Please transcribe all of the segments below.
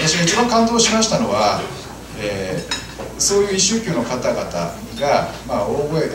私が一番感動しましたのは、そういう異宗教の方々が、大声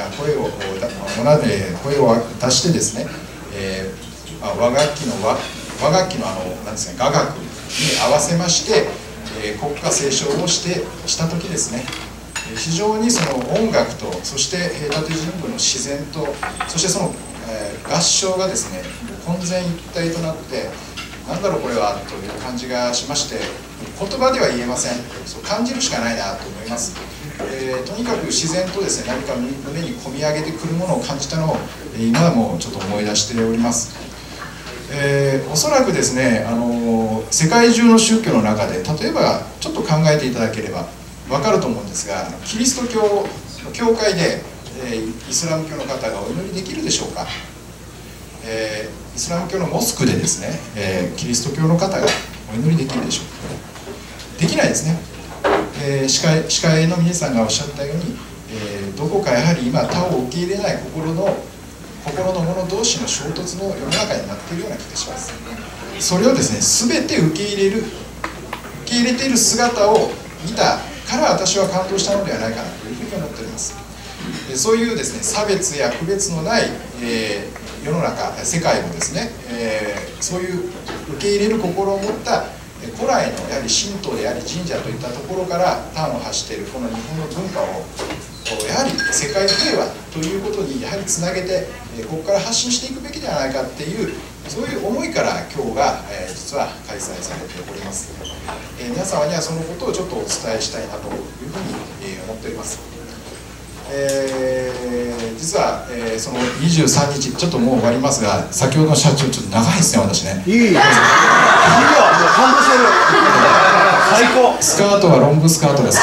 を出してですね、和楽器のなんですか、雅楽に合わせまして、国歌斉唱をした時ですね、非常にその音楽と、そして平立神宮の自然と、そしてその、合唱がですね混然一体となって、なんだろうこれはという感じがしまして、言葉では言えません。そう感じるしかないなと思います。とにかく自然とですね、何か胸に込み上げてくるものを感じたのを、今もちょっと思い出しております。おそらくですね、世界中の宗教の中で、例えばちょっと考えていただければ分かると思うんですが、キリスト教教会で、イスラム教の方がお祈りできるでしょうか。イスラム教のモスクでですね、キリスト教の方がお祈りできるでしょうか。できないですね。司会の皆さんがおっしゃったように、どこかやはり今他を受け入れない心の者同士の衝突の世の中になっているような気がします。それをですね、全て受け入れている姿を見たから私は感動したのではないかなというふうに思っております。そういうですね、差別や区別のない、世の中、世界をですね、そういう受け入れる心を持った古来のやはり神道であり神社といったところから端を発しているこの日本の文化をやはり世界平和ということにやはりつなげて、ここから発信していくべきではないかっていう、そういう思いから今日が、実は開催されております。皆様にはそのことをちょっとお伝えしたいなというふうに、思っております。実は、その23日、ちょっともう終わりますが、先ほどの社長、ちょっと長いですね、私ね。いいよ、もう感動してる。最高。スカートはロングスカートが好きです。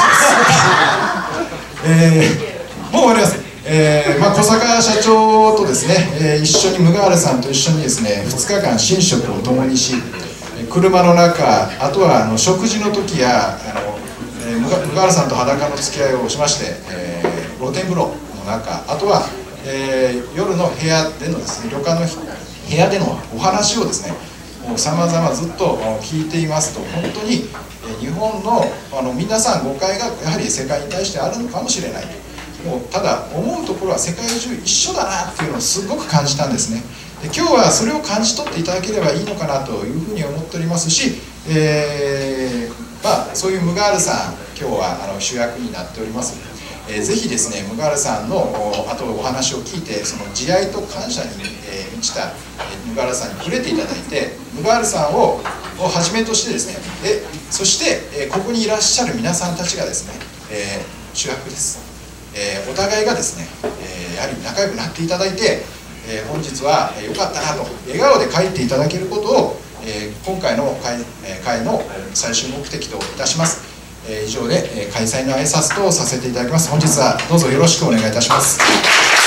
もう終わります。小坂社長とですね、一緒にムガールさんと一緒にですね、2日間寝食を共にし、車の中、あとは食事の時やムガールさんと裸の付き合いをしまして、露天風呂の中、あとは、夜の部屋でのですね、旅館の部屋でのお話をですね、さまざまずっと聞いていますと、本当に日本の皆さん誤解がやはり世界に対してあるのかもしれない。もうただ思うところは世界中一緒だなっていうのをすごく感じたんですね。で今日はそれを感じ取っていただければいいのかなというふうに思っておりますし、そういうムガールさん、今日は主役になっております。ぜひですね、ムガールさんのあとお話を聞いて、その慈愛と感謝に満ちたムガールさんに触れていただいて、ムガールさんをはじめとしてですね、そしてここにいらっしゃる皆さんたちがですね、主役です。お互いがですね、やはり仲良くなっていただいて、本日は良かったなと笑顔で帰っていただけることを、今回の会の最終目的といたします。以上で開催の挨拶とさせていただきます。本日はどうぞよろしくお願いいたします。